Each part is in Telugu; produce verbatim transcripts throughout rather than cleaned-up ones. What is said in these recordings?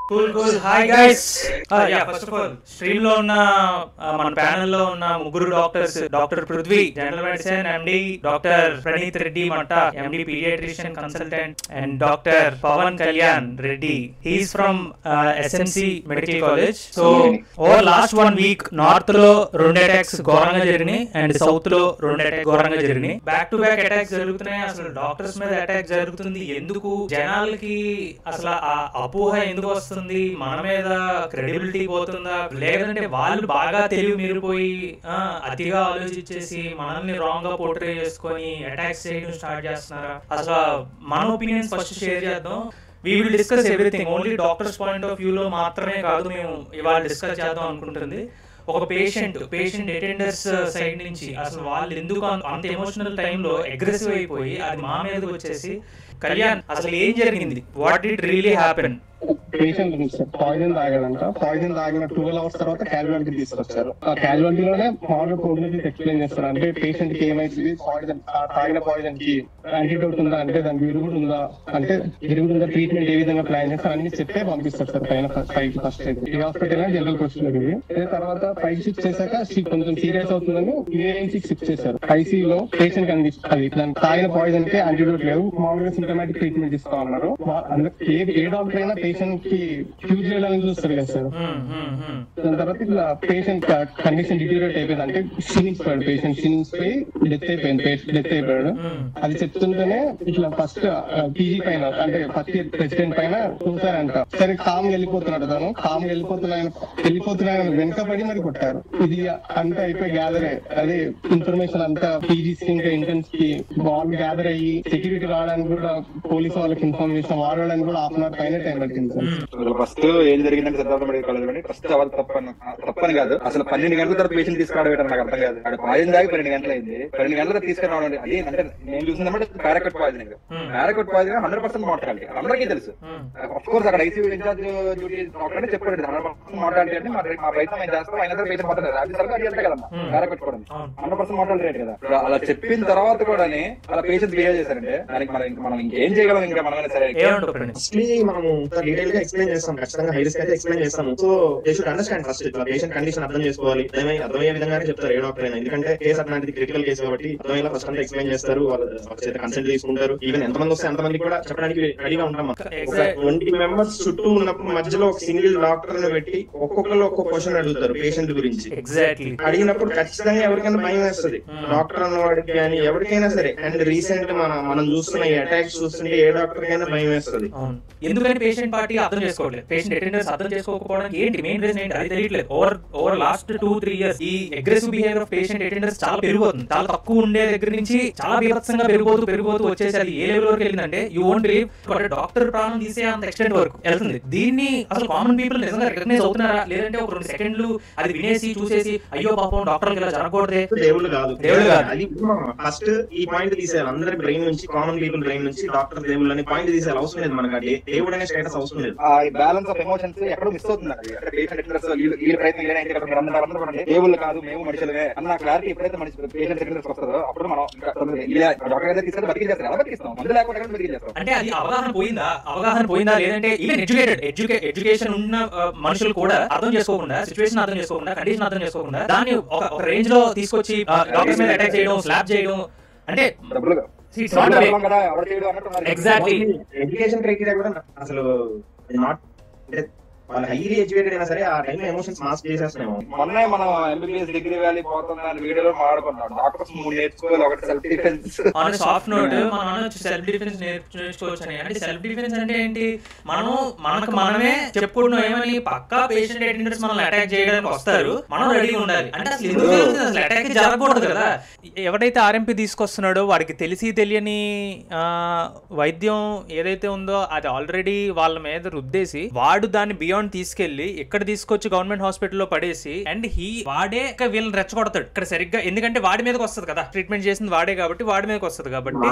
Cool, cool. Hi guys. Uh, yeah, first of all, stream లో ఉన్న మన ప్యానెల్ లో ఉన్న ముగ్గురు doctors, doctor Prithvi general medicine MD, doctor Praneeth Reddy Matta MD paediatrician consultant, and doctor Pawan Kalyan Reddy, he's from SMC medical college. So over last one week north లో రెండు అటాక్స్ ఘోరంగా జరిగినాయి అండ్ సౌత్ లో రెండు అటాక్ ఘోరంగా జరిగినాయి. బ్యాక్ టు బ్యాక్ అటాక్స్ జరుగుతున్నాయి. అసలు డాక్టర్స్ మీద అటాక్ జరుగుతుంది ఎందుకు? జనాలకి అసలు ఆ అపోహ ఎందుకు వస్తుంది? మన మీద క్రెడిబిలిటీ పోతుందా, లేదంటే వాళ్ళు బాగా తెలివి మీరిపోయి అతిగా ఆలోచించేసి మనల్ని రాంగ్ గా పోర్ట్రే చేసుకొని అటాక్స్ చేయడం స్టార్ట్ చేస్తున్నారా? అసలు మన ఒపీనియన్స్ ఫస్ట్ షేర్ చేద్దాం. We will discuss everything. Only doctors point of view లో మాత్రమే కాదు మేము ఇవాళ డిస్కస్ చేద్దాం అనుకుంటుంది. ఒక పేషెంట్ పేషెంట్ అటెండర్స్ సైడ్ నుంచి అసలు వాళ్ళు ఎందుకు అంత ఎమోషనల్ టైంలో అగ్రెసివ్ అయిపోయి అది మా మీదకి వచ్చేసి, కళ్యాణ్ అసలు ఏం జరిగింది? What did really happen? Patient poison తాగాడంట. పాయిజన్ తాగిన ట్వెల్వ్ అవర్స్ తర్వాత క్యాజువాలిటీ తీసుకొచ్చారు. ఆ క్యాజువాలిటీలోనే మామూలుగా ప్రోగ్నోసిస్ ఎక్స్ప్లెయిన్ చేస్తారు. అంటే పేషెంట్ కి ఏమైతుంది, పాయిజన్ తాగిన పాయిజన్ కి యాంటీడోట్ ఉందా, అంటే దానికి విరుగుడు ఉందా, అంటే విరుగుడు ఉందా, ట్రీట్మెంట్ ఏ విధంగా ప్లాన్ చేస్తారు అన్ని చెప్పే పంపిస్తారు సార్ పైన పైకి. ఫస్ట్ అయితే ఈ హాస్పిటల్ జనరల్ క్వశ్చన్ ఇది. తర్వాత పైకి షిఫ్ట్ చేశాక కొంచెం సీరియస్ అవుతుందని యూఏఎన్సీకి షిఫ్ట్ చేశారు. ఐసీయూలో పేషెంట్ కండిషన్ అది దానికి తాగిన పాయిజన్ కి యాంటీడోట్ లేదు, మామూలుగా సింటమాటిక్ ట్రీట్మెంట్ ఇస్తామన్నారు. ఏ డాక్టర్ అయినా పేషెంట్ కి క్యూర్ చేయాలని చూస్తారు కదా సార్. దాని తర్వాత ఇట్లా పేషెంట్ కండిషన్ డిటీరియేట్ అయిపోయింది. అంటే షీనింగ్స్ పోయాడు పేషెంట్, షీనింగ్స్ పోయి డెత్ అయిపోయింది, డెత్ అయిపోయాడు. అది చెప్తుంటేనే ఇట్లా ఫస్ట్ పీజీ పైన అంటే ఫస్ట్ ఇయర్ ప్రెసిడెంట్ పైన చూసారంట. సరే కామ్ వెళ్ళిపోతున్నాడు తను, కామ్ వెళ్ళిపోతున్నాయని వెళ్ళిపోతున్నాయని వెనకబడి మరి కొట్టారు. ఇది అంతా అయిపోయి గ్యాదర్ అదే ఇన్ఫర్మేషన్ అంతా పీజీస్ ఇంకా ఇంటర్న్స్ కి వాళ్ళు గ్యాదర్ అయ్యి సెక్యూరిటీ రావడానికి కూడా పోలీసు వాళ్ళకి ఇన్ఫార్మ్ చేసిన వాడడానికి కూడా హాఫ్ అన్ అవర్ పైన టైం పట్టింది సార్. ఫస్ట్ ఏం జరిగిందంటే సిద్ధార్థ మెడికల్ కాలేజ్ లో ఫస్ట్ అవర్ తప్పని తప్పని కాదు, అసలు పన్నెండు గంటల తర్వాత పేషెంట్ తీసుకురావడం నాకు అర్థం కాదు. అక్కడ పాయిజన్ దాకా పన్నెండు గంటలు అయింది. పన్నెండు గంటల తర్వాత తీసుకురావడం అది అంటే నేను చూసిందంటే paraquat poisoning. Paraquat poison hundred percent mortality అందరికీ తెలుసు. ఆఫ్ కోర్స్ అక్కడ ఐసీయూ ఇన్ఛార్జ్ డ్యూటీ డాక్టర్ అంటే చెప్పాడు హండ్రెడ్ పర్సెంట్ మార్టాలిటీ అంటే మా ప్రయత్నం ఏం చేస్తాం అయినా సరే పేషెంట్ మాత్రం అది సరిగ్గా అది అంతే కదమ్మా. పారాకోట్ కూడా హండ్రెడ్ పర్సెంట్ మార్టాలిటీ రేట్ కదా. అలా చెప్పిన తర్వాత కూడా అలా పేషెంట్స్ బిహేవ్ చేశారంటే దానికి మనం మనం ఇంకేం చేయగలం? ఇంకా మనమే సరే మనం డీటెయిల్ గా ఎక్స్ప్లెయిన్ చేస్తాం, ఖచ్చితంగా హై రిస్క్ అయితే ఎక్స్ప్లెయిన్ చేస్తాము. So they should understand first ఇట్లా పేషెంట్ కండిషన్ అర్థం చేసుకోవాలి. అర్థమయ్యే విధంగానే చెప్తారు ఏ డాక్టర్ అయినా, ఎందుకంటే కేసు అట్లాంటిది క్రిటికల్ కేసు కాబట్టి అర్థమయ్యేలా ఫస్ట్ అంతా ఎక్స్ప్లెయిన్ చేస్తారు. వాళ్ళ చేత కన్సల్ట్ తీసుకుంటారు. ఈవెన్ ఎంతమంది వస్తే అంతమంది కూడా చెప్పడానికి రెడీగా ఉంటాం. ట్వంటీ మెంబర్స్ చుట్టూ ఉన్నప్పుడు మధ్యలో ఒక సింగిల్ డాక్టర్ ని పెట్టి ఒక్కొక్కరు ఒక్కొక్క క్వశ్చన్ అడుగుతారు పేషెంట్ గురించి. అడిగినప్పుడు ఖచ్చితంగా ఎవరికైనా భయం వేస్తుంది, డాక్టర్ అన్నవాడికి కానీ ఎవరికైనా సరే. అండ్ రీసెంట్ మన మనం చూస్తున్న ఈ అటాక్స్ చూస్తుంటే ఏ డాక్టర్ కైనా భయం వేస్తుంది. ఎందుకంటే పేషెంట్ పార్టీ అర్థం చేసుకోవట్లేదు, పేషెంట్ అటెండర్స్ అర్థం చేసుకోకపోవడానికి ఏంటి మెయిన్ రీజన్ ఏంటి అది తెలియట్లేదు. Over over last two three years ఈ aggressive behaviour of patient attenders చాలా పెరిగిపోతుంది. చాలా తక్కువ ఉండే దగ్గర నుంచి చాలా బీభత్సంగా పెరిగిపోతూ పెరిగిపోతూ వచ్చేసి అది ఏ లెవెల్ వరకు వెళ్ళిందంటే యూ వోంట్ బిలీవ్ డాక్టర్ ప్రాణం తీసే అంత ఎక్స్టెంట్ వరకు వెళ్తుంది. దీన్ని అసలు కామన్ పీపుల్ నిజంగా రికగ్నైజ్ అవుతున్నారా, లేదంటే ఒక రెండు సెకండ్లు అది వినేసి చూసేసి అయ్యో పాపం డాక్టర్ ఇలా జరగకూడదే, దేవుళ్ళు కాదు దేవుళ్ళు కాదు. అది ఫస్ట్ ఈ పాయింట్ తీసేయాలి అందరి బ్రెయిన్ నుంచి, కామన్ పీపుల్ బ్రెయిన్ నుంచి డాక్టర్ దేవుళ్ళు అనే పాయింట్ తీసేయాలి. అవసరం లేదు మనకి దేవుడు అనే స్టేటస్ అవసరం లేదు. బ్యాలెన్స్ ఆఫ్ ఎమోషన్స్ ఎక్కడ మిస్ అవుతుందండి. వీళ్ళ ప్రయత్నం ఏదైతే దేవుళ్ళు కాదు మేము మనుషులమే అన్న క్లారిటీ ఎప్పుడైతే మనిషి పేషెంట్ అటెండర్స్ వస్తుందో అప్పుడు మనం డాక్టర్ అయితే తీసుకొని బతికి చేస్తాం, ఎలా బతికిస్తాం? మందు లేకుండా బతికి చేస్తాం. అంటే అది అవగాహన పోయిందా అవగాహన పోయిందా లేదంటే ఈవెన్ ఎడ్యుకేటెడ్ ఎడ్యుకే ఎడ్యుకేషన్ ఉన్న మనుషులు కూడా అర్థం చేసుకోకుండా, సిచువేషన్ అర్థం చేసుకోకుండా, కండిషన్ అర్థం చేసుకోకుండా దాన్ని ఒక రేంజ్ లో తీసుకొచ్చి డాక్టర్ మీద అటాక్ చేయడం, స్లాప్ చేయడం అంటే ఎగ్జాక్ట్లీ ఎడ్యుకేషన్ క్రైటీరియా కూడా అసలు నాట్ వాళ్ళు హైలీ ఎడ్యుకేటెడ్ అయినా సరే ఆ టైంలో ఎమోషన్స్ మాస్క్ చేసేస్తున్నాము. మొన్న మనం ఎంబీబీఎస్ డిగ్రీ వ్యాలీ పోతున్న వీడియోలో మాట్లాడుకున్నాం. డాక్టర్స్ మూడు నేర్చుకోవాలి, ఒకటి self defence. On soft note మనం సెల్ఫ్ డిఫెన్స్ నేర్చుకోవచ్చు అని. అంటే సెల్ఫ్ డిఫెన్స్ అంటే ఏంటి? మనం మనకు మనమే చెప్పుకుంటున్నాం ఏమని, పక్కా పేషెంట్ అటెండర్స్ మనల్ని అటాక్ చేయడానికి వస్తారు, మనం రెడీగా ఉండాలి. అంటే అసలు ఎందుకు అసలు అటాక్ జరగకూడదు కదా. ఎవడైతే ఆర్ఎంపీ తీసుకొస్తున్నాడో వాడికి తెలిసి తెలియని వైద్యం ఏదైతే ఉందో అది ఆల్రెడీ వాళ్ళ మీద రుద్దేసి వాడు దాన్ని బియాండ్ పిల్లవాడిని తీసుకెళ్లి ఇక్కడ తీసుకొచ్చి గవర్నమెంట్ హాస్పిటల్లో పడేసి అండ్ హీ వాడే వీళ్ళని రెచ్చగొడతాడు ఇక్కడ సరిగ్గా, ఎందుకంటే వాడి మీదకి వస్తుంది కదా, ట్రీట్మెంట్ చేసింది వాడే కాబట్టి వాడి మీదకి వస్తుంది కాబట్టి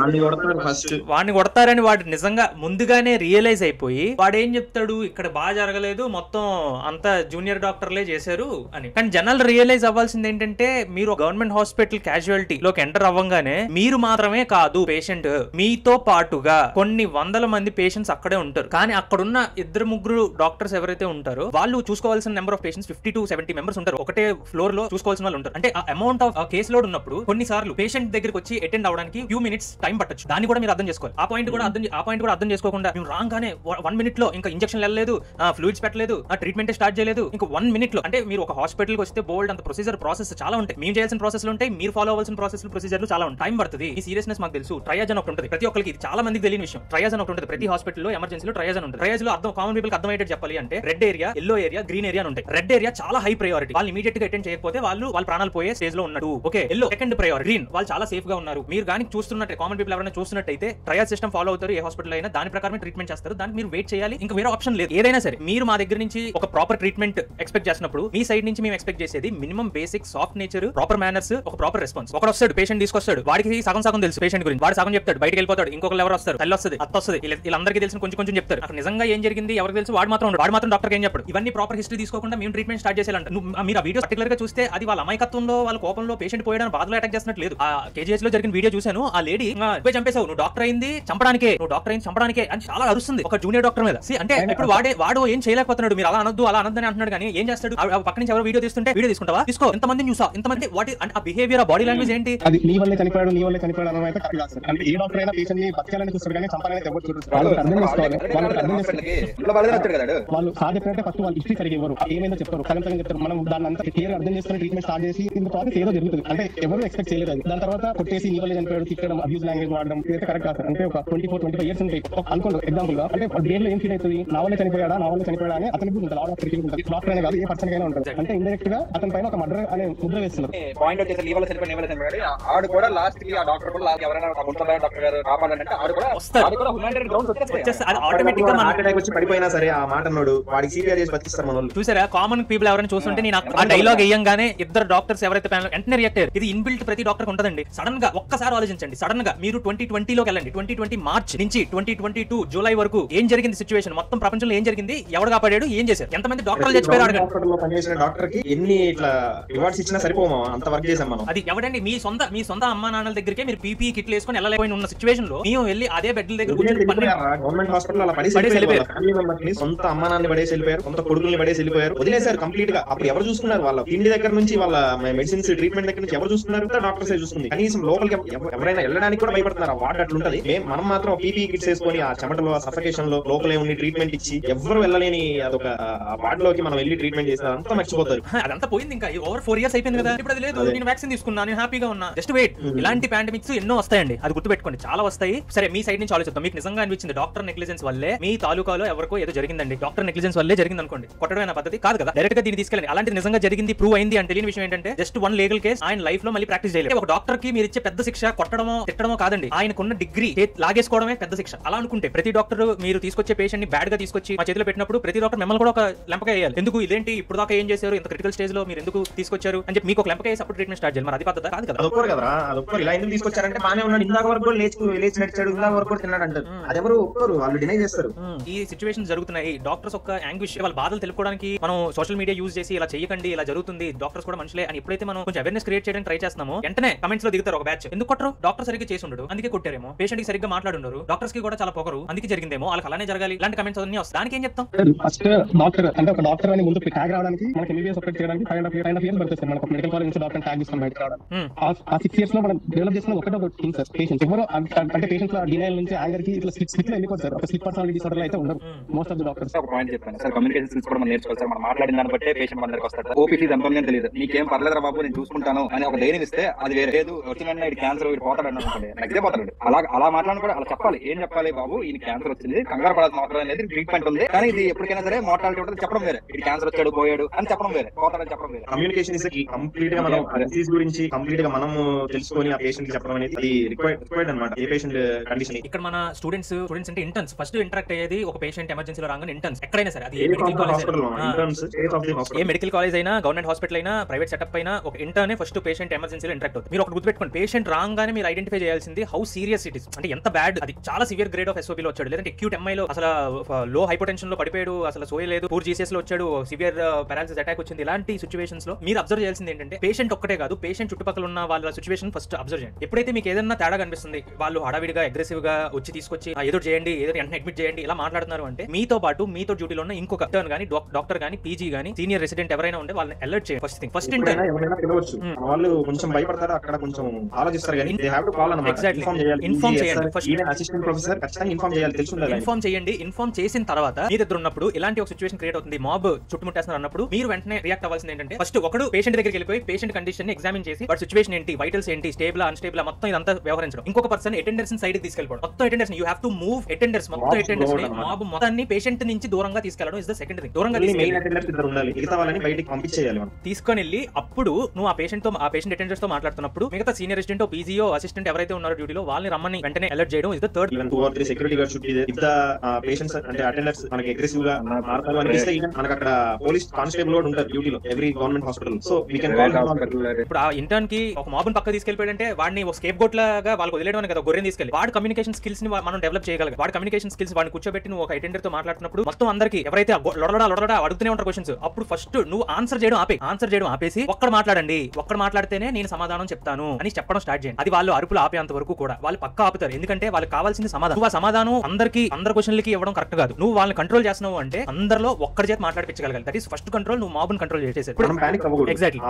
వాడిని కొడతారని వాడు నిజంగా ముందుగానే రియలైజ్ అయిపోయి వాడు ఏం చెప్తాడు, ఇక్కడ బాగా జరగలేదు, మొత్తం అంతా జూనియర్ డాక్టర్లే చేశారు అని. కానీ జనాలు రియలైజ్ అవ్వాల్సింది ఏంటంటే మీరు గవర్నమెంట్ హాస్పిటల్ క్యాజువాలిటీ లోకి ఎంటర్ అవ్వగానే మీరు మాత్రమే కాదు పేషెంట్, మీతో పాటుగా కొన్ని వందల మంది పేషెంట్స్ అక్కడే ఉంటారు. కానీ అక్కడున్న ఇద్దరు ముగ్గురు డాక్టర్స్ ఎవరైతే ఉంటారో వాళ్ళు చూసుకోవాల్సిన number of patients fifty to seventy members ఉంటారు. ఒకటే ఫ్లోర్ లో చూసుకోవాల్సిన వాళ్ళు ఉంటారు. అంటే ఆ అమౌంట్ ఆఫ్ కేసు లోడ్ ఉన్నప్పుడు కొన్నిసార్లు పేషెంట్ దగ్గరికి వచ్చి అటెండ్ అవడానికి ఫ్యూ మినిట్స్ టైం పట్టొచ్చు. దాన్ని కూడా మీరు అర్థం చేసుకోవాలి. ఆ పాయింట్ కూడా అర్థం ఆ పాయింట్ కూడా అర్థం చేసుకోకుండా మేము రాగానే వన్ మినిట్ లో ఇంకా ఇంజక్షన్ వెళ్ళలేదు, ఫ్లూయిడ్స్ పెట్టలేదు, ఆ ట్రీట్మెంట్ స్టార్ట్ చేయలేదు, ఇంకా వన్ మినిట్ లో. అంటే మీరు ఒక హాస్పిటల్ కి వస్తే బోల్డ్ అంత ప్రొసీజర్ ప్రాసెస్ చాలా ఉంటాయి. మేము చేయాల్సిన ప్రాసెస్ ఉంటాయి, మీరు ఫాలో అవ్వాల్సిన ప్రాసెస్ ప్రొసీజర్లు చాలా ఉంటాయి. టైం పడుతుంది. ఈ సీరియస్నెస్ మాకు తెలుసు. ట్రయాజ్ అని ఒకటి ఉంటుంది ప్రతి ఒక్కరికి, ఇది చాలా మందికి తెలియని విషయం. ట్రయాజ్ అని ఒకటి ఉంటుంది ప్రతి హాస్పిటల్లో, ఎమర్జెన్సీలో ట్రయాజ్ అని ఉంటుంది. ట్రయాజ్ లో అర్థం కామన్ పీపుల్ అర్థమయ్యేది చెప్పాలి అంటే red area, yellow area, green area ఉంటాయి. రెడ్ ఏరియా చాలా హై ప్రయారిటీ, వాళ్ళు ఇమీడియట్ గా అటెండ్ చేయకపోతే వాళ్ళు వాళ్ళ ప్రాణాలు పోయే స్టేజ్ లో ఉన్నట్టు. Okay, yellow second priority, green వాళ్ళు చాలా సేఫ్ గా ఉన్నారు. మీరు కానీ చూస్తున్నట్టే కామన్ పీపుల్ ఎవరైనా చూస్తున్నట్టయితే ట్రయాజ్ సిస్టమ్ ఫాలో అవుతారు. ఏ హాస్పిటల్ అయినా దాని ప్రకారం ట్రీట్మెంట్ చేస్తారు. దానికి మీరు వెయిట్ చేయాలి, ఇంకా వేరే ఆప్షన్ లేదు. ఏదైనా సరే మీరు మా దగ్గర నుంచి ఒక ప్రాపర్ ట్రీట్మెంట్ ఎక్స్పెక్ట్ చేసినప్పుడు మీ సైడ్ నుంచి మేము ఎక్స్పెక్ట్ చేసేది minimum basic soft nature, proper manners, ఒక ప్రాపర్ రెస్పాన్స్. ఒకడు వస్తాడు పేషెంట్ తీసుకొస్తాడు, వాడికి సగం సగం తెలుసు పేషెంట్ గురించి, వాడు సగం చెప్తాడు, బయటకి వెళ్ళిపోతాడు. ఇంకొకరు ఎవరు వస్తారు, తల్లి వస్తుంది, అత్త వస్తుంది, వీళ్ళందరికీ తెలిసిన కొంచెం కొంచెం చెప్తారు. అక్కడ నిజంగా ఏం జరిగింది ఎవరికి తెలుసు, వాడు మాత్రం వాడు మాత్రం డాక్టర్ ఏం చెప్పాడు. ఇవన్నీ ప్రాపర్ హిస్టరీ తీసుకోకుండా మేము ట్రీట్మెంట్ స్టార్ట్ చేసేయాలంట. మీరు ఆ వీడియో పర్టికులర్ గా చూస్తే అది వాళ్ళ అమాయకత్వంలో వాళ్ళ కోపంలో పేషెంట్ పోయడానికి బాధలో అటాక్ చేస్తున్నట్టు లేదు. ఆ కేజీహెచ్ లో జరిగిన వీడియో చూశాను. ఆ లేడీ పోయి చంపేశావు, నువ్వు డాక్టర్ అయింది చంపడానికే, నువ్వు డాక్టర్ అయింది చంపడానికే అని చాలా అరుస్తుంది ఒక జూనియర్ డాక్టర్ మీద. అంటే ఇప్పుడు వాడే వాడు ఏం చేయలేకపోతున్నాడు. మీరు అలా అనొద్దు అలా అనొద్దని అంటున్నాడు. కానీ ఏం చేస్తాడు, పక్క నుంచి ఎవరు వీడియో తీస్తుంటే వీడియో తీసుకుంటావా, తీసుకో, ఎంతమంది చూసా ఎంతమంది వాటి అంటే ఆ బిహేవియర్, ఆ బాడీ లాంగ్వేజ్ ఏంటి, అది నీ వల్లే చనిపోయాడు నీ వల్లే చనిపోయాడు అని అయితే కరెక్ట్ కాదు. అంటే ఏ డాక్టర్ అయినా పేషెంట్ ని బతకాలని చూస్తారు కానీ చంపాలని ఎవరు చూడరు. వాళ్ళకి అర్థం చేసుకోవాలి, వాళ్ళకి అర్థం చేసుకోవాలి. వాళ్ళు సాధ్యపడితే ఫస్ట్ వాళ్ళు హిస్టరీ సరిగ్గా ఇవ్వరు, ఏమైందో చెప్తారు, సగం సగం చెప్తారు. మనం దాన్ని అంతా క్లియర్ అర్థం చేసుకుని ట్రీట్మెంట్ స్టార్ట్ చేసి ఇంత ప్రాసెస్ ఏదో జరుగుతుంది. అంటే ఎవరు ఎక్స్పెక్ట్ చేయలేదు. అది దాని తర్వాత కొట్టేసి నీ వల్లే చనిపోయాడు, తిట్టడం, అబ్యూజ్ లాంగ్వేజ్ వాడడం ఇదైతే కరెక్ట్ కాదు. అంటే ఒక twenty four twenty five years ఉంటాయి అనుకోండి ఎగ్జాంపుల్ గా. అంటే బ్రెయిన్ లో ఏం ఫీల్ అవుతుంది, నా వల్ల చనిపోయాడా నా వల్ల చనిపోయాడా అని అతనికి ఉంటుంది. లాడ్ ఆఫ్ ఫీలింగ్ ఉంటుంది. డాక్టర్ అనే కాదు ఏ పర్సన్ అయినా ఉంటుంది. అంటే ఇండైరెక్ట్ గా అతని పైన ఒక మర్డర్ అనే ముద్ర వేస్తున్నారు. పాయింట్ వచ్చేసి నీ వల్ల చనిపోయిన నీ వల్ల చనిపోయాడు. ఆడు కూడా లాస్ట్ కి ఆ డాక్టర్ కూడా ఎవరైనా డాక్టర్ గారు కాపాడాలంటే ఆడు కూడా ఆడు కూడా హ్యూమానిటరీ గ్రౌండ్స్ వచ్చేస్తాయి. అది ఆటోమేటిక్ గా హార్ట్ అటాక్ వచ్చి పడిపోయినా సరే ఆ మాట అన్నాడు వాడికి సీపీఆర్ చేసి బతికిస్తారు మన వాళ్ళు. చూసారా కామన్ పీపుల్ ఎవరైనా చూస్తుంటే నేను ఆ డైలాగ్ వేయంగానే ఇద్దరు డాక్టర్స్ ఎవరైతే వెంటనే రియాక్ట్ అయ్యారు. ఇది ఇన్బిల్ట్ ప్రతి డాక్టర్ ఉంటదండి. సడన్ గా ఒక్కసారి ఆలోచించండి. సడన్ గా మీరు ట్వంటీ ట్వంటీ లోకి వెళ్ళండి. ట్వంటీ ట్వంటీ మార్చ్ నుంచి ట్వంటీ ట్వంటీ టూ జూలై వరకు ఏం జరిగింది సిచ్యువేషన్, మొత్తం ప్రపంచంలో ఏం జరిగింది, ఎవరు కాపాడాడు, ఏం చేశారు, ఎంతమంది డాక్టర్లు చచ్చిపోయారు, డాక్టర్ కి ఎన్ని ఇట్లా రివార్డ్స్ ఇచ్చినా సరిపోమా అంత వర్క్ చేసాం మనం. అది ఎవడండి మీ సొంత మీ సొంత అమ్మా నాన్నల దగ్గరికి మీరు పీపీ కిట్లు వేసుకొని వెళ్ళలేకపోయిన ఉన్న సిచ్యువేషన్ లో మేము వెళ్ళి అదే బెడ్ల దగ్గర గవర్నమెంట్ హాస్పిటల్ అలా పడేసి వెళ్ళిపోయారు. ఫ్యామిలీ మెంబర్స్ ని సొంత అమ్మా నాన్నని పడేసి వెళ్ళిపోయారు, సొంత కొడుకుల్ని పడేసి వెళ్ళిపోయారు, వదిలేశారు కంప్లీట్ గా. అప్పుడు ఎవరు చూసుకున్నారు, వాళ్ళ తిండి దగ్గర నుంచి వాళ్ళ మెడిసిన్స్ ట్రీట్మెంట్ దగ్గర నుంచి ఎవరు చూస్తున్నారు, డాక్టర్స్ చూస్తుంది. కనీసం లోపలికి ఎవరైనా వెళ్ళడానికి కూడా భయపడుతున్నారు. వాటర్ అట్లుంటది. మనం మాత్రం పీపీ కిట్స్ వేసుకొని ఆ చెమటలో సఫకేషన్ లో లోపలే ఉండి ట్రీట్మెంట్ ఇచ్చి ఎవరు వెళ్ళలేని అదొక వార్డ్ లోకి మనం వెళ్ళి ట్రీట్మెంట్ చేస్తే అంతా మర్చిపోతారు. అదంతా పోయింది. ఇంకా ఓవర్ ఫోర్ ఇయర్స్ అయిపోయింది కదా, ఇప్పుడు అది లేదు. నేను వ్యాక్సిన్ తీసుకున్నా, నేను హ్యాపీగా ఉన్నా. Just wait. ఇలాంటి పాండమిక్స్ ఎన్నో వస్తాయండి, అది గుర్తుపెట్టుకోండి, చాలా వస్తాయి. సరే మీ సైడ్ నుంచి ఆలోచిద్దాం. మీకు నిజంగా అనిపించింది డాక్టర్ నెగ్లిజెన్స్ వల్లే మీ తాలూకాలో ఎవరికో ఏదో జరిగిందండి, డాక్టర్ నెగ్లిజెన్స్ వల్లే జరిగింది అనుకోండి, కొట్టడమైన పద్ధతి కాదు కదా, డైరెక్ట్ గా దీన్ని తీసుకెళ్ళండి. అలాంటి నిజంగా జరిగింది ప్రూవ్ అయింది అంటే తెలియని విషయం ఏంటంటే జస్ట్ వన్ లీగల్ కేసు ఆయన లైఫ్ లో మళ్ళీ ప్రాక్టీస్ చేయలేదు. ఒక డాక్టర్ కి మీరు ఇచ్చే పెద్ద శిక్ష కొట్టడమో తిట్టడమో కాదండి, ఆయనకున్న డిగ్రీ లాగేసుకోవడమే పెద్ద శిక్ష. అలా అనుకుంటే ప్రతి డాక్టర్ మీరు తీసుకొచ్చే పేషెంట్ ని బ్యాడ్ గా తీసుకొచ్చి మా చేతిలో పెట్టినప్పుడు ప్రతి డాక్టర్ మిమ్మల్ని కూడా ఒక లెంపక వేయాలి. ఎందుకు ఇదేంటి ఇప్పుడు దాకా ఏం చేశారు, ఇంత క్రిటికల్ స్టేజ్ లో మీరు ఎందుకు తీసుకొచ్చారు అని చెప్పి మీకు ఒక లెంపక వేసి అప్పుడు ట్రీట్మెంట్ స్టార్ట్ చేయాలి. మరి అది పద్ధతి కాదు కదా. అదొక్కరు కదా, అదొక్కరు ఇలా ఎందుకు తీసుకొచ్చారంటే మానే ఉన్నాడు, ఇందాక వరకు కూడా లేచి లేచి నడిచాడు, ఇందాక వరకు కూడా తిన్నాడు అంటారు. అదెవరు ఒక్కరు వాళ్ళు డినై చేస్తారు. ఈ సిచ్యువేషన్ జరుగుతున్నాయి. డాక్టర్స్ ఒక యాంగ్విష్ వాళ్ళ బాధలు తెలుపుకోవడానికి మనం సోషల్ మీడియా యూజ్ చేసి ఇలా చేయకండి, ఇలా జరుగుతుంది, డాక్టర్స్ కూడా మనుషులే అని ఎప్పుడైతే మనం కొంచెం అవేర్నెస్ క్రియేట్ చేయడానికి ట్రై చేస్తున్నామో వెంటనే కమెంట్స్ లో దిగుతారు ఒక బ్యాచ్. ఎందుకు కొట్టరు, డాక్టర్ సరిగ్గా చేసి ఉండడు అందుకే కొట్టారేమో, పేషెంట్ కి సరిగ్గా మాట్లాడుండరు, డాక్టర్స్ కి కూడా చాలా పొగరు అందుకే జరిగిందేమో, వాళ్ళకి అలానే జరగాలి, ఇలాంటి కమెంట్స్ అన్ని వస్తాయి. దానికి ఏం చెప్తాం? ఫస్ట్ డాక్టర్ అంటే ఒక డాక్టర్ అని ముందు ట్యాగ్ రావడానికి మనకి ఎంబీబీఎస్ ఆపరేట్ చేయడానికి ఫైవ్ అండ్ హాఫ్ ఇయర్స్ పడుతుంది. మనకు మెడికల్ కాలేజ్ నుంచి డాక్టర్ ట్యాగ్ తీసుకొని బయటకు రావడం. ఆ సిక్స్ ఇయర్స్ లో మనం డెవలప్ చేసిన ఒకటే ఒక థింగ్ సార్, పేషెంట్ ఎవరు అంటే పేషెంట్స్ డినైల్ నుంచి యాంగర్ కి ఇట్లా స్లిప్ లో వెళ్ళిపోతారు. ఒక స్లిప్ పర్సనాలిటీ డిసార్డర్ అయితే ఉండదు మోస్ట్ ఆఫ్ ది డాక్టర్స్. ఒక పాయింట్ చెప్పాను సార్, కమ్యూనికేషన్ స్కిల్స్ కూడా మనం నేర్చుకోవాలి సార్. మనం మాట్లాడిన దాన్ని బట్టే పేషెంట్ మన దగ్గరికి వస్తాడు. ఓపీసీ దంపంగా తెలియదు, నీకేం పర్లేదురా బాబు నేను చూసుకుంటాను అని ఒక ధైర్యం ఇస్తే అది వేరే. లేదు వచ్చిన ఇది క్యాన్సర్ వీడు పోతాడు అనుకోండి, నగ్గే పోతాడు. అలా అలా మాట్లాడిన కూడా అలా చెప్పాలి. ఏం చెప్పాలి, బాబు ఈ క్యాన్సర్ వచ్చింది, కంగారు పడాల్సిన అవసరం లేదు, ట్రీట్మెంట్ ఉంది, కానీ ఇది ఎప్పటికైనా సరే మార్టాలిటీ ఉంటుంది చెప్పడం వేరే. ఇది క్యాన్సర్ వచ్చాడు పోయాడు అని చెప్పడం వేరే, పోతాడని చెప్పడం వేరే. కమ్యూనికేషన్ ఇస్ కంప్లీట్ గా మనం డిసీజ్ గురించి కంప్లీట్ గా మనం తెలుసుకొని ఆ పేషెంట్ కి చెప్పడం అనేది రిక్వైర్డ్ అన్నమాట. ఏ పేషెంట్ కండిషన్. ఇక్కడ మన స్టూడెంట్స్ స్టూడెంట్స్ అంటే ఇంటర్న్స్ ఫస్ట్ ఇంటరాక్ట్ అయ్యేది ఒక పేషెంట్ ఎమర్జెన్సీలో రాగానే ఇంటర్న్స్ ఎక్కడైనా సరే సరే అది ఏ మెడికల్ కాలేజ్ ఏ మెడికల్ కాలేజ్ అయినా గవర్నమెంట్ హాస్పిటల్ అయినా ప్రైవేట్ సెటప్ అయినా ఒక ఇంటర్నే ఫస్ట్ పేషెంట్ ఎమర్జెన్సీలో ఇంటరాక్ట్ అవుతుంది. మీరు ఒకటి గుర్తుపెట్టుకోండి, పేషెంట్ రాగానే మీరు ఐడెంటిఫై చేయాల్సింది హౌ సీరియస్ ఇట్ ఇస్, అంటే ఎంత బ్యాడ్, అది చాలా సివియర్ గ్రేడ్ ఆఫ్ ఎస్ఓపీలో వచ్చాడు, లేదంటే అక్యూట్ ఎంఐలో అసలు లో హైపోటెన్షన్ లో పడిపోయాడు, అసలు సోయలేదు, పూర్ జీసీఎస్ లో వచ్చాడు, సివియర్ పారాలిసిస్ అటాక్ వచ్చింది. ఇలాంటి సిచువేషన్స్ లో మీరు అబ్జర్వ్ చేయాల్సింది ఏంటంటే పేషెంట్ ఒక్కటే కాదు, పేషెంట్ చుట్టుపక్కల ఉన్న వాళ్ళ సిచువేషన్ ఫస్ట్ అబ్జర్వ్ చేయండి. ఎప్పుడైతే మీకు ఏదైనా తేడా కనిపిస్తుంది, వాళ్ళు హడావిడిగా అగ్రెసివ్ గా వచ్చి తీసుకొచ్చి ఏదో చేయండి, ఏదో వెంటనే అడ్మిట్ చేయండి ఇలా మాట్లాడుతున్నారు అంటే మీతో పాటు మీతో డ్యూటీలో ఉన్న ఇంకొక ఇంటర్న్ గానీ డాక్టర్ గానీ పీజీ గానీ సీనియర్ రెసిడెంట్ ఎవరైనా ఉంటే వాళ్ళని అలర్ట్ చేయండి. ఫస్ట్ థింగ్ ఫస్ట్ ఇంటర్న్ వాళ్ళు కొంచెం భయపడతారు, అక్కడ కొంచెం ఆలోచిస్తారు కానీ దే హావ్ టు కాల్ అన్నమాట. ఎగ్జాక్ట్లీ ఇన్ఫార్మ్ చేయండి. ఫస్ట్ ఈవెన్ అసిస్టెంట్ ప్రొఫెసర్ ఖచ్చితంగా ఇన్ఫార్మ్ చేయాలి, తెలుసుండాలి. ఇన్ఫార్మ్ చేయండి. ఇన్ఫార్మ్ చేసిన తర్వాత మీ దగ్గర ఉన్నప్పుడు ఇలాంటి ఒక సిచువేషన్ క్రియేట్ అవుతుంది, మాబ్ చుట్టుముట్టేస్తున్నారు అన్నప్పుడు మీరు వెంటనే రియాక్ట్ అవ్వాల్సింది ఏంటంటే ఫస్ట్ ఒకడు పేషెంట్ దగ్గరికి వెళ్ళిపోయి పేషెంట్ కండిషన్ ని ఎగ్జామిన్ చేసి వాటి సిచువేషన్ ఏంటి, వైటల్స్ ఏంటి, స్టేబుల్ అన్స్టేబుల్ మొత్తం ఇదంతా వ్యవహరించడం. ఇంకొక పర్సన్ అటెండర్స్ సైడ్ కి తీసుకెళ్ళిపోవడం. మొత్తం attenders you have to move attenders మొత్తం అటెండర్స్ ని మాబ్ మొత్తాన్ని పేషెంట్ నుంచి దూరంగా తీసుకెళ్ళడం ఇస్ ద సెకండ్ థింగ్. దూరంగా తీసుకొని వెళ్ళి అప్పుడు నువ్వు ఆ పేషెంట్ తో ఆ పేషెంట్ అటెండర్స్ తో మాట్లాడుతున్నప్పుడు మిగతా సీనియర్ రెసిడెంట్ పీజీఓ అసిస్టెంట్ ఎవరైతే ఉన్నారో డ్యూటీలో వాళ్ళని రమ్మని వెంటనే అలర్ట్ చేయడం is the third. Even two or three security guards should be there. If the patients అంటే అటెండర్స్ మనకి అగ్రెసివ్ గా మారతారు అనిపిస్తే మనకి అక్కడ పోలీస్ కానిస్టేబుల్ కూడా ఉంటారు డ్యూటీలో every government hospital. So we can call. ఇప్పుడు ఆ ఇంటర్న్ కి ఒక మాబుని పక్క తీసుకెళ్ళిపోయాడంటే వాడిని ఒక స్కేప్ గోట్ లాగా వాళ్ళకి వదిలేయడం కదా, గొర్రెని తీసుకెళ్ళి వాడి కమ్యూనికేషన్ స్కిల్స్ ని మనం డెవలప్ చేయగలగాలి. వాడి కమ్యూనికేషన్ స్కిల్స్ వాడిని కూర్చోబెట్టి నువ్వు ఒక అటెండర్ తో మాట్లాడుతున్నప్పుడు మొత్తం అందరికి ఎవరైతే లొడలడా లొడలడా అడుగుతూనే ఉంటారు క్వశ్చన్స్, అప్పుడు ఫస్ట్ నువ్వు ఆన్సర్ చేయడం ఆపే ఆన్సర్ చేయడం ఆపేసి ఒక్కడ మాట్లాడండి, ఒక్కడ మాట్లాడితేనే నేను సమాధానం చెప్తాను అని చెప్పడం స్టార్ట్ చేయండి. అది వాళ్ళు అరుపులు ఆపేంత వరకు కూడా వాళ్ళు పక్క ఆపుతారు, ఎందుకంటే వాళ్ళకి కావాల్సింది సమాధానం. నువ్వు ఆ సమాధానం అందరికి అందరి క్వశ్చన్లకి ఇవ్వడం కరెక్ట్ కాదు. నువ్వు వాళ్ళని కంట్రోల్ చేస్తున్నావు అంటే అందరిలో ఒక్కడి చేత మాట్లాడిపించగలగాలి. That is first control. నువ్వు మాబుని కంట్రోల్ చేసేది ఎగ్జాక్ట్లీ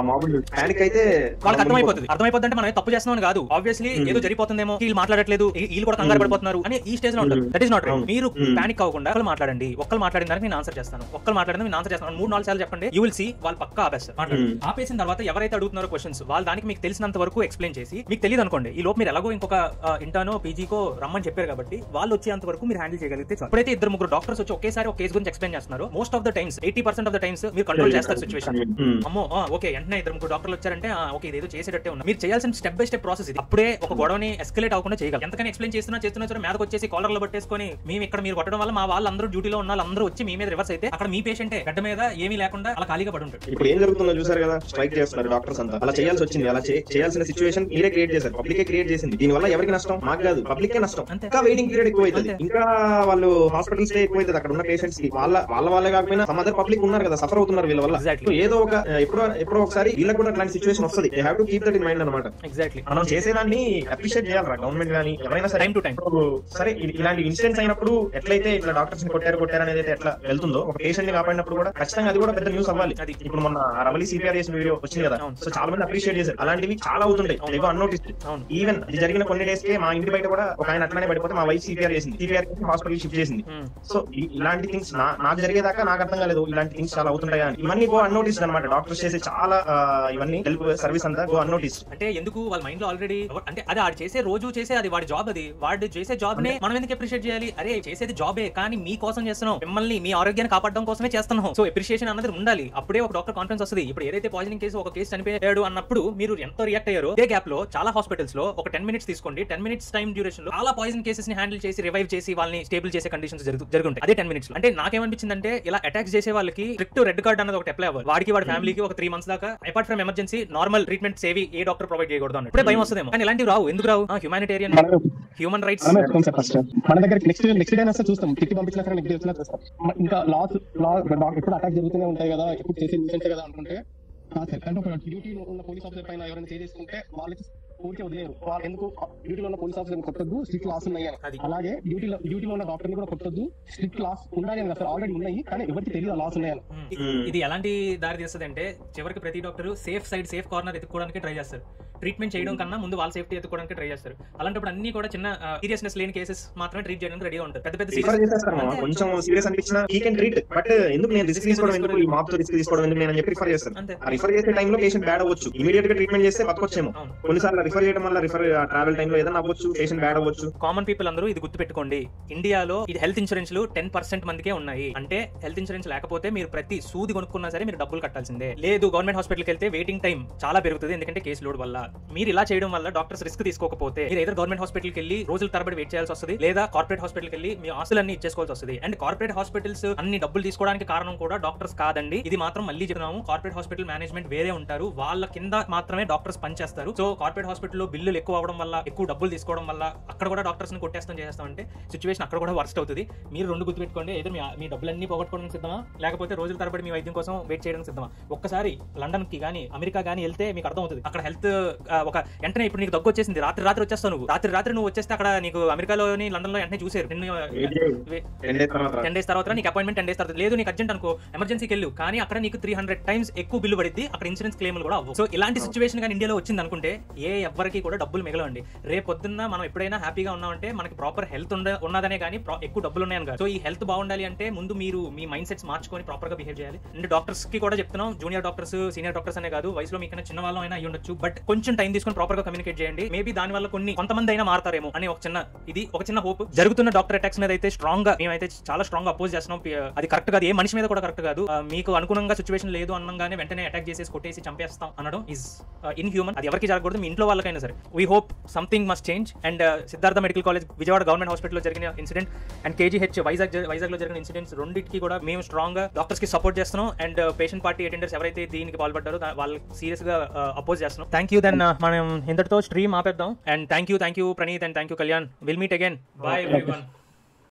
వాళ్ళకి అర్థమైపోతుంది. అర్థమైపోతుంది అంటే మనం తప్పు చేస్తున్నాం కాదు, ఆబ్వియస్లీ ఏదో జరిగిపోతుందేమో, వీళ్ళు మాట్లాడట్లేదు, వీళ్ళు కూడా కంగారు పడిపోతున్నారు అని ఈ స్టేజ్ లో ఉంటారు. That is not right. మీరు పానిక్ అవ్వకుండా ఒక్కరు మాట్లాడండి, ఒక్కరు మాట్లాడిన దానికి నేను ఆన్సర్ చేస్తాను, ఒక్కరు మాట్లాడిన నేను ఆన్సర్ చేస్తాను మూడు నాలుగు సార్లు చెప్పండి. యూ విల్ సీ వాళ్ళు పక్క ఆపేస్తారు. ఆపేసిన తర్వాత ఎవరైతే అడుగుతున్నారో క్వశ్చన్స్ వాళ్ళు దానికి మీకు తెలిసినంత వరకు ఎక్స్ప్లెయిన్ చేసి, మీకు తెలియదు అనుకోండి ఈ లోపు మీరు ఎలాగో ఇంకొక ఇంటర్నో పీజీకో రమ్మని చెప్పారు కాబట్టి వాళ్ళు వచ్చేంత వరకు మీరు హ్యాండిల్ చేయగలిగితే చాలు. ఇప్పుడైతే ఇద్దరు ముగ్గురు డాక్టర్స్ వచ్చి ఒకేసారి ఒక కేసు గురించి ఎక్స్ప్లెయిన్ చేస్తున్నారు, most of the times eighty percent of the times మీరు కంట్రోల్ చేస్తారు సిచువేషన్. అమ్మో ఓకే వెంటనే ఇద్దరు ముగ్గురు డాక్టర్లు వచ్చారంటే ఓకే ఇదేదో చేసేటట్టే ఉన్నా. మీరు చేయాల్సిన స్టెప్ బై స్టెప్ ప్రాసెస్ ఇది. అప్పుడే ఒక గొడవని ఎస్కలేట్ అవ్వకుండా చేయగలరు. ఎంతకని ఎక్స్ప్లెయిన్ చేస్తున్నా చేస్తున్నా సరే మీదకి వచ్చేసి కాలర్లో పట్టేసుకొని మేము ఇక్కడ మీరు కొట్టడం వల్ల మా వాళ్ళందరూ డ్యూటీలో ఉన్న వాళ్ళందరూ వచ్చి మీ మీద రివర్స్ అయితే అక్కడ మీ పేషెంటే గడ్డ మీద ఏమీ లేకుండా అలా ఖాళీగా పడి ఉంటాడు. ఇప్పుడు ఏం జరుగుతుందో చూసారు కదా, స్ట్రైక్ చేస్తున్నారు డాక్టర్స్ అంతా. అలా చేయాల్సి వచ్చింది, అలా చేయాల్సిన సిచువేషన్ మీరే క్రియేట్ చేశారు, పబ్లికే క్రియేట్ చేసింది. దీని వల్ల ఎవరికి నష్టం? మాకు కాదు, పబ్లిక్ కే నష్టం. ఇంకా వెయిటింగ్ పీరియడ్ ఎక్కువ అవుతుంది, ఇంకా వాళ్ళు హాస్పిటల్ స్టే ఎక్కువ అవుతుంది. అక్కడ ఉన్న పేషెంట్స్ కి వాళ్ళ వాళ్ళ వాళ్ళే కాకపోయినా సమ్ అదర్ పబ్లిక్ ఉన్నారు కదా, సఫర్ అవుతున్నారు వీళ్ళ వల్ల. ఏదో ఒక ఎప్పుడో ఎప్పుడో ఒకసారి వీళ్ళకి కూడా అట్లాంటి సిచువేషన్ వస్తుంది. They have to keep that in mind అన్నమాట. ఎగ్జాక్ట్లీ మనం చేసేదాన్ని అప్రిషియేట్ చేయాలి గవర్నమెంట్ గానీ ఎవరైనా సరే. టైం టు టైం సరే ఇలాంటి ఇన్సిడెంట్స్ అయినప్పుడు ఎట్లయితే ఇట్లా డాక్టర్స్ ని కొట్టారు కొట్టారు అనేది ఎట్లా వెళ్తుందో, ఒక పేషెంట్ ని కాపాడినప్పుడు కూడా ఖచ్చితంగా అది కూడా పెద్ద న్యూస్ అవ్వాలి. అది ఇప్పుడు మొన్న రవలి సిపిఆర్ చేసిన వీడియో వచ్చింది కదా, సో చాలా మంది అప్రిషియేట్ చేశారు. అలాంటివి చాలా అవుతుంటాయి, ఏవో అన్నోటిస్డ్. ఈవెన్ ఇది జరిగిన కొన్ని డేస్ కే మా ఇంటి బయట కూడా ఒక ఆయన అట్లానే పడిపోతే మా వైఫ్ సిపిఆర్ చేసింది, సిపిఆర్ హాస్పిటల్ షిఫ్ట్ చేసింది. సో ఇలాంటి థింగ్స్ నాకు జరిగేదాకా నాకు అర్థం కాలేదు, ఇలాంటి థింగ్స్ చాలా అవుతుంటాయి అని. ఇవన్నీ గో అన్నోటిస్డ్ అనమాట. డాక్టర్స్ చేసే చాలా ఇవన్నీ హెల్ప్ సర్వీస్ అంతా గో అన్నోటిస్డ్. అంటే ఎందుకు వాళ్ళ మైండ్ లో ఆల్రెడీ అంటే అది వాడు చేసే రోజు చేసే అది వాడి జాబ్, అది వాడు చేసే జాబ్ నే మనం ఎందుకు అప్రిషియేట్ చేయాలి? అరే చేసేది జాబే కానీ మీ కోసం చేస్తున్నాం, మిమ్మల్ని మీ ఆరోగ్యాన్ని కాపాడడం కోసమే చేస్తున్నాం. సో అప్రిషియేషన్ అన్నది ఉండాలి, అప్పుడే ఒక డాక్టర్ కాన్ఫిడెన్స్ వస్తుంది. ఇప్పుడు ఏదైతే పాయిజనింగ్ కేసు ఒక కేసు చనిపోయాడు అన్నప్పుడు మీరు ఎంతో రియాక్ట్ అయ్యారో, అదే గ్యాప్ లో చాలా హాస్పిటల్స్ లో ఒక టెన్ మినిట్స్ తీసుకోండి, టెన్ మినిట్స్ టైం డ్యూరేషన్ లో చాలా పాయిజన్ కేసెస్ ని హ్యాండిల్ చేసి రివైవ్ చేసి వాళ్ళని స్టేబుల్ చేసే కండిషన్స్ జరుగుతాయి అదే టెన్ మినిట్స్ లో. అంటే నాకేమనిపించింది అంటే ఇలా అటాక్స్ చేసే వాళ్ళకి స్ట్రిక్ట్ రెడ్ కార్డ్ అన్నది ఒకటి అప్లై అవ్వాలి. వాడికి వాడి ఫ్యామిలీకి ఒక త్రీ మంత్స్ దాకా apart from emergency normal treatment సేవి ఏ డాక్టర్ ప్రొవైడ్ చేయకూడదు అన్నట్టు. ఇప్పుడే భయం వస్తుందేమో, కానీ ఇలాంటివి రావు. ఎందుకు రావు? హ్యూమానిటేరియన్ హ్యూమన్ రైట్స్ మన దగ్గర నెక్స్ట్ నెక్స్ట్ డే వస్తే చూస్తాం, తిట్టి పంపించినా సరే నెక్స్ట్ డే వచ్చినా చూస్తాం. ఇంకా లాస్ లా ఎప్పుడు అటాక్ జరుగుతూనే ఉంటాయి కదా, ఎప్పుడు చేసే న్యూసెంట్ కదా అనుకుంటే అంటే ఒక డ్యూటీలో ఉన్న పోలీస్ ఆఫీసర్ పైన ఎవరైనా చేసుకుంటే వాళ్ళకి ఊరికే వదిలేరు. వాళ్ళు ఎందుకు డ్యూటీలో ఉన్న పోలీస్ ఆఫీసర్ కొట్టొద్దు, స్ట్రిక్ట్ లాస్ ఉన్నాయి అని. అలాగే డ్యూటీలో డ్యూటీలో ఉన్న డాక్టర్ ని కూడా కొట్టొద్దు, స్ట్రిక్ట్ లాస్ ఉండాలి అని. అసలు ఆల్రెడీ ఉన్నాయి కానీ ఎవరికి తెలియదు లాస్ ఉన్నాయని. ఇది ఎలాంటి దారి తీస్తుంది అంటే చివరికి ప్రతి doctor safe side safe corner ఎత్తుకోవడానికి ట్రై చేస్తారు. ట్రీట్మెంట్ చేయడం కన్నా ముందు వాళ్ళ సేఫ్టీ ఎత్తుకోవడానికి ట్రై చేస్తారు. అలాంటప్పుడు అన్ని కూడా చిన్న సీరియస్నెస్ లేని కేసెస్ మాత్రమే ట్రీట్ చేయడానికి రెడీగా ఉంటారు. పెద్ద పెద్ద కొంచెం సీరియస్ అనిపించినా హీ కెన్ ట్రీట్, బట్ ఎందుకు నేను రిస్క్ తీసుకోవడం, ఎందుకు ఈ మాప్ తో రిస్క్ తీసుకోవడం ఎందుకు నేను చెప్పి రిఫర్ చేస్తాను. రిఫర్ చేసే టైంలో పేషెంట్ బ్యాడ్ అవ్వచ్చు, ఇమీడియట్ గా ట్రీట్మెంట్ చేస్తే బతకొచ్చేమో. కొన్నిసార్లు రిఫర్ చేయడం వల్ల రిఫర్ ట్రావెల్ టైం లో ఏదైనా అవ్వచ్చు, పేషెంట్ బ్యాడ్ అవ్వచ్చు. కామన్ పీపుల్ అందరూ ఇది గుర్తుపెట్టుకోండి, ఇండియాలో ఇది హెల్త్ ఇన్సూరెన్స్ లు టెన్ పర్సెంట్ మందికే ఉన్నాయి. అంటే హెల్త్ ఇన్సూరెన్స్ లేకపోతే మీరు ప్రతి సూది కొనుక్కున్నా సరే మీరు డబ్బులు కట్టాల్సిందే. లేదు గవర్నమెంట్ హాస్పిటల్కి వెళ్తే వెయిటింగ్ టైం చాలా పెరుగుతుంది, ఎందుకంటే కేసు లోడ్ వల్ల. మీరు ఇలా చేయడం వల్ల డాక్టర్స్ రిస్క్ తీసుకోకపోతే మీరు ఏదో గవర్నమెంట్ హాస్పిటల్కి వెళ్ళి రోజుల తరబడి వెయిట్ చేయాల్సి వస్తుంది, లేదా కార్పొరేట్ హాస్పిటల్కి వెళ్ళి మీ ఆస్తులన్నీ ఇచ్చేసుకోవాల్సి వస్తుంది. అండ్ కార్పొరేట్ హాస్పిటల్స్ అన్ని డబ్బులు తీసుకోవడానికి కారణం కూడా డాక్టర్స్ కాదండి. ఇది మాత్రం మళ్ళీ చెప్తున్నాము, కార్పొరేట్ హాస్పిటల్ మేనేజ్మెంట్ వేరే ఉంటారు, వాళ్ళ కింద మాత్రమే డాక్టర్స్ పనిచేస్తారు. సో కార్పొరేట్ హాస్పిటల్లో బిల్లులు ఎక్కువ అవడం వల్ల, ఎక్కువ డబ్బులు తీసుకోవడం వల్ల అక్కడ కూడా డాక్టర్స్ ని కొట్టేస్తాం చేస్తాం అంటే సిచువేషన్ అక్కడ కూడా వర్స్ట్ అవుతుంది. మీరు రెండు గుర్తుపెట్టుకోండి, ఏదో మీ డబ్బులన్నీ పోగొట్టుకోవడానికి సిద్ధమా, లేకపోతే రోజుల తరబడి మీ వైద్యం కోసం వెయిట్ చేయడానికి సిద్ధమా. ఒక్కసారి లండన్ కి కానీ అమెరికా కానీ వెళ్తే మీకు అర్థం అవుతుంది అక్కడ హెల్త్ ఒక వెంటనే. ఇప్పుడు నీకు దగ్గు వచ్చేసింది, రాత్రి రాత్రి వచ్చేస్తావు నువ్వు, రాత్రి రాత్రి నువ్వు వచ్చేస్తే అక్కడ నీకు అమెరికాలోని లండన్ లో వెంటనే చూసారు టెన్ డేస్ తర్వాత నీకు అపాయింట్మెంట్ టెన్ డేస్ తర్వాత. లేదు నీకు అర్జెంట్ అనుకో ఎమర్జెన్సీకి వెళ్ళు, కానీ అక్కడ నీకు త్రీ హండ్రెడ్ టైమ్స్ ఎక్కువ బిల్లు పడింది, అక్కడ ఇన్సూరెన్స్ క్లెయిమ్లు కూడా అవ్వవు. సో ఇలాంటి సిచువేషన్ కానీ ఇండియాలో వచ్చింది అనుకుంటే ఏ ఎవ్వరికి కూడా డబ్బులు మిగలవండి. రేపు పొద్దున్న మనం ఎప్పుడైనా హ్యాపీగా ఉన్నామంటే మనకి ప్రాపర్ హెల్త్ ఉన్నదనే కానీ ఎక్కువ డబ్బులు ఉన్నాయని కాదు. సో ఈ హెల్త్ బాగుండాలి అంటే ముందు మీరు మీ మైండ్ సెట్స్ మార్చుకొని ప్రాపర్ గా బిహేవ్ చేయాలి. అండ్ డాక్టర్స్ కి కూడా చెప్తున్నాం, జూనియర్ డాక్టర్స్ సీనియర్ డాక్టర్స్ అనే కాదు, వయసులో మీకన్నా చిన్న వాళ్ళం అయినా అయ్యి ఉండొచ్చు, బట్ కొంచెం టైం తీసుకొని ప్రాపర్ గా కమ్యూనికేట్ చేయండి. మేబీ దాని వల్ల కొన్ని కొంతమంది అయినా మారతారేమో అని ఒక చిన్న ఇది ఒక చిన్న హోప్. జరుగుతున్న డాక్టర్ అటాక్స్ మీద అయితే స్ట్రాంగ్ గా మేమైతే చాలా స్ట్రాంగ్ గా అపోజ్ చేస్తున్నాం. అది కరెక్ట్ కాదు, ఏ మనిషి మీద కూడా కరెక్ట్ కాదు. మీకు అనుగుణంగా సిచువేషన్ లేదు అనగానే వెంటనే అటాక్ చేసేసి కొట్టేసి చంపేస్తాం అనడం ఇస్ ఇన్ హ్యూమన్. అది ఎవరికి జరగకూడదు, మీ ఇంట్లో వాళ్ళకైనా సరే. We hope something must change. And Siddhartha medical college Vijayawada government హాస్పిటల్లో జరిగిన incident and KGH Vizag Vizag లో జరిగిన ఇన్సిడెంట్స్ రెండింటికి కూడా మేము స్ట్రాంగ్ గా డాక్టర్స్ కి సపోర్ట్ చేస్తున్నాం. అండ్ పేషెంట్ పార్టీ అటెండర్స్ ఎవరైతే దీనికి పాల్పడ్డారో వాళ్ళకి సీరియస్ గా అపోజ్ చేస్తున్నాం. Thank you. దెన్ మనం ఇంతటితో స్ట్రీమ్ ఆపేద్దాం. And thank you thank you Praneeth and thank you Kalyan. Will meet again. Bye everyone.